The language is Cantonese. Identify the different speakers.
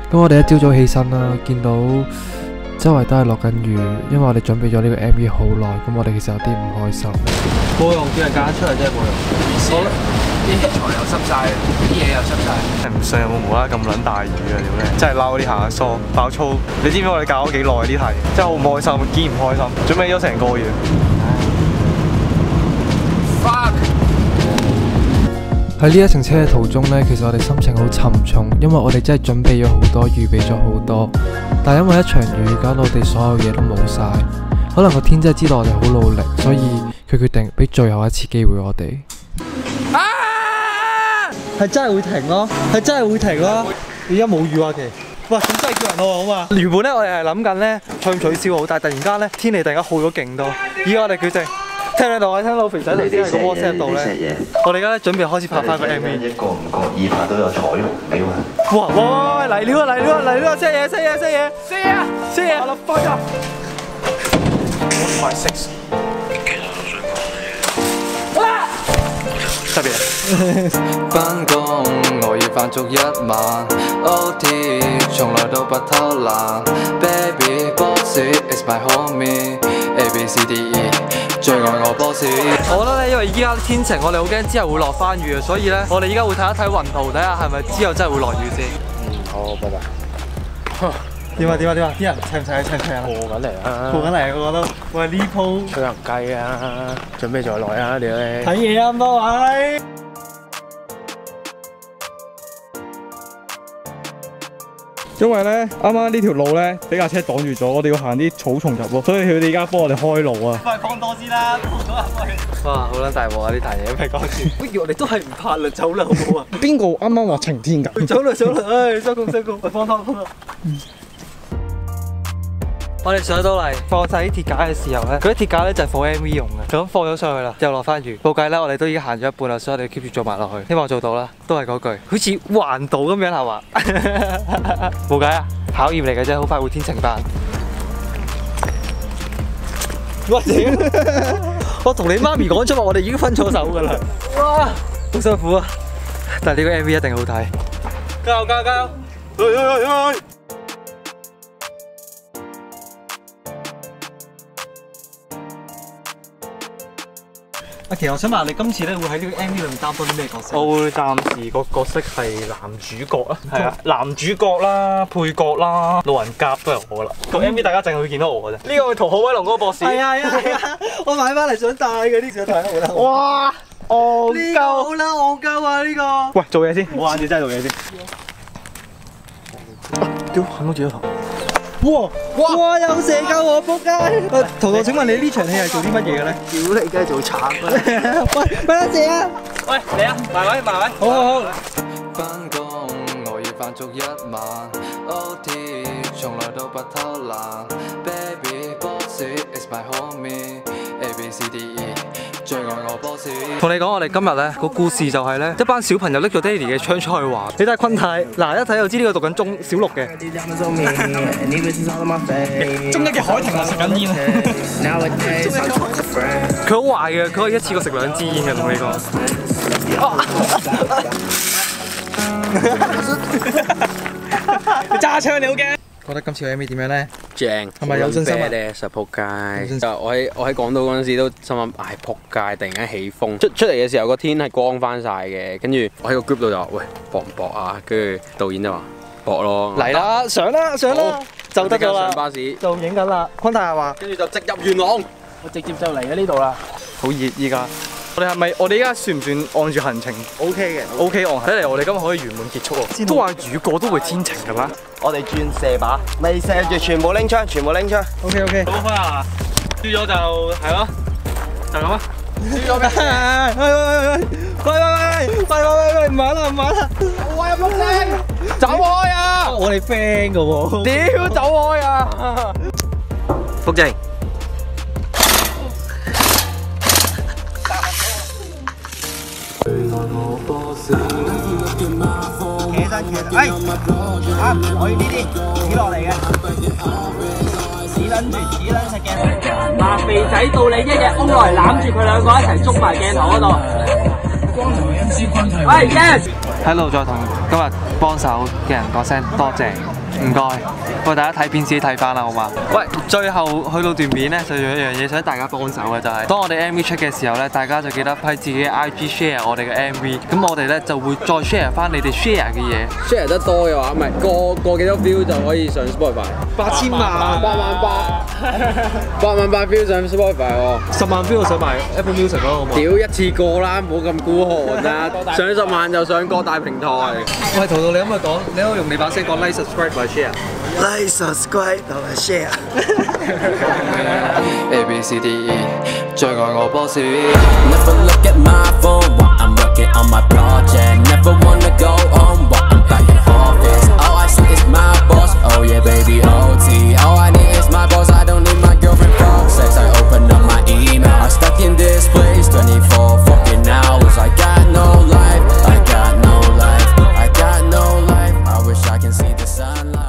Speaker 1: 咁我哋一朝早起身啦，見到周圍都係落緊雨，因為我哋準備咗呢個 MV 好耐，咁我哋其實有啲唔開心。
Speaker 2: 冇用，叫人揀出嚟真係冇用。好啦，啲器材又濕晒，啲嘢又濕晒。唔信有冇無啦啦咁撚大雨啊！屌你，真係嬲啲行下疏爆粗。你知唔知我哋教咗幾耐呢題？真係好唔開心，堅唔開心，準備咗成個月。Fuck！
Speaker 1: 喺呢一程車嘅途中呢，其實我哋心情好沉重，因為我哋真係準備咗好多，預備咗好多，但係因為一場雨，搞到我哋所有嘢都冇晒。可能個天真係知道我哋好努力，所以佢決定俾最後一次機會我哋。
Speaker 2: 係真係會停咯，係真係會停咯。而家冇雨啊，其實。喂，咁真係叫人咯，好嘛？原本咧我哋係諗緊咧取消好，但係突然間咧天氣突然間好咗勁多。而家我哋決定。聽唔聽到啊？聽到肥仔嚟啲喺個 WhatsApp 度咧，我哋而家咧準備開始拍翻個 MV。一個唔覺意拍到有彩虹料啊！哇哇嚟料啊嚟料啊嚟料啊！say 嘢 say 嘢 say 嘢 say 嘢 say 嘢！我諗翻啊 ！What's my six？ 特別。
Speaker 3: 返工我要翻足一晚 ，OT 從來都不偷懶 ，Baby boss is my homie，A B C D E。最愛我 boss。
Speaker 2: 我覺得咧，因為依家天晴，我哋好驚之後會落翻雨啊，所以咧，我哋依家會睇一睇雲圖，睇下係咪之後真係會落雨先。
Speaker 3: 好，拜拜。
Speaker 2: 點啊？啲人砌唔砌啊？
Speaker 3: 過緊嚟啊！
Speaker 2: 過緊嚟，我覺得。喂，呢鋪
Speaker 3: 吹人雞啊！準備再來啊！你哋
Speaker 2: 睇嘢啊，咁多位。
Speaker 4: 因為咧，啱啱呢條路咧俾架車擋住咗，我哋要行啲草叢入咯，所以佢哋而家幫我哋開路啊！
Speaker 2: 快放多先啦，放咗入去。哇，好撚大鑊啊！呢壇嘢，唔係講笑。不如我哋都係唔拍啦，走啦，好唔好啊？
Speaker 4: 邊個啱啱話晴天㗎？
Speaker 2: 走啦，唉，收工。喂，放拖。我哋上到嚟放晒啲鐵架嘅時候咧，嗰啲鐵架咧就係放 MV 用嘅，咁放咗上去啦，又落翻雨。報計咧，我哋都已經行咗一半啦，所以我哋 keep 住做埋落去，希望做到啦。都係嗰句，好似環島咁樣係嘛？冇計啊，考驗嚟嘅啫，好快會天晴翻。我屌！我同你媽咪講咗話，我哋已經分咗手㗎啦。哇，好辛苦啊！但係呢個 MV 一定好睇。加油！去！阿琪，我想問你今次咧會喺呢個 MV 裏面擔當啲咩角色？
Speaker 4: 我會暫時個角色係男主角啊，係啊，男主角啦、配角啦、路人甲都係我啦。個 MV 大家淨係會見到我嘅啫。呢個係逃學威龍嗰個博士。
Speaker 2: 係啊！我買翻嚟想戴嘅呢，想睇好啦。
Speaker 4: 哇！戇
Speaker 2: 呢個好啦，戇鳩啊呢個。
Speaker 4: 喂，做嘢先，唔好眼住真係做嘢先。屌，冚到自己頭。
Speaker 2: 哇！有射鳩我仆街！圖圖，請問你呢場戲係做啲乜嘢嘅咧？
Speaker 3: 屌你，梗係做賊啦！
Speaker 2: 喂，俾我射啊！
Speaker 4: 喂，嚟啊，埋位。
Speaker 2: 好。
Speaker 3: 返工我要翻足一晚 ，OT 從來都不偷懶 ，Baby boss is my homie，A B C D E。最愛我 boss。
Speaker 2: 同你講，我哋今日咧個故事就係咧一班小朋友拎咗爹哋嘅槍出去玩。你睇坤太，嗱一睇就知呢個讀緊小六嘅。
Speaker 4: 中一嘅海婷啊，食緊煙啊！
Speaker 2: 佢好壞嘅，佢可以一次過食2支煙嘅，同你講。
Speaker 4: 揸槍你好驚？
Speaker 2: 覺得今次嘅 MV 點樣咧？
Speaker 3: 正，
Speaker 2: 係咪有信心啊？
Speaker 3: 咧實仆街。我喺港島嗰陣時都心諗，唉仆街！突然間起風，出嚟嘅時候個天係光翻晒嘅，跟住我喺個 group 度就話：喂，搏唔搏啊？跟住導演就話：搏咯。
Speaker 2: 嚟啦，上啦，就得咗啦。
Speaker 3: 上巴士
Speaker 2: 就影緊啦。坤太話：
Speaker 3: 跟住就直入元朗，
Speaker 2: 我直接就嚟咗呢度啦。好熱依家。我哋依家算唔算按住行程 OK 嘅 ？OK 按。睇嚟我哋今日可以圓滿結束喎。都話雨過都會天晴㗎啦。
Speaker 5: 我哋轉射把，未射住全部拎槍。
Speaker 2: OK。
Speaker 4: 好開啊！輸咗就係咯，就咁啊！
Speaker 2: 輸咗嘅。喂，唔玩啦！
Speaker 5: 喂，仆街，走開啊！
Speaker 2: 我哋 friend 㗎喎。
Speaker 5: 屌，走開啊！
Speaker 2: 福正。
Speaker 5: 哎，我要呢啲指落嚟嘅，指撚食嘅。嗱，肥仔到你一日空落嚟攬住佢兩個一齊捉埋鏡頭嗰度。光頭 MC 坤係。喂 ，yes。
Speaker 2: 喺度再同今日幫手嘅人講聲多謝。 唔該，喂，大家睇片自己睇翻啦，好嘛？喂，最後去到段片咧，就有一樣嘢想大家幫手嘅，就係當我哋 MV 出嘅時候咧，大家就記得喺自己嘅 IG share 我哋嘅 MV， 咁我哋咧就會再 share 翻你哋 share 嘅嘢。
Speaker 6: share 得多嘅話，唔係過幾多 view 就可以上 Spotify。
Speaker 2: 8000萬
Speaker 6: 88000 view 上 Spotify 喎。
Speaker 2: 10萬 view 上埋 Apple Music 咯，好嘛？
Speaker 6: 屌一次過啦，唔好咁孤寒啦！上10萬就上各大平台。
Speaker 2: 喂，圖圖你可唔可以講？你可以用你把聲講 like、subscribe 同埋 share。like、subscribe 同埋 share。
Speaker 3: A B C D E， 最愛我 boss。
Speaker 7: Never look at my phone while I'm working on my project. Never wanna go home while I'm back in office. All I see is my boss. Oh yeah, baby OT. All I need is my boss. I don't need my girlfriend for sex. I open up my email. I'm stuck in this place 24 fucking hours. I got no life. I got no life. I got no life. I wish I can see the sunlight.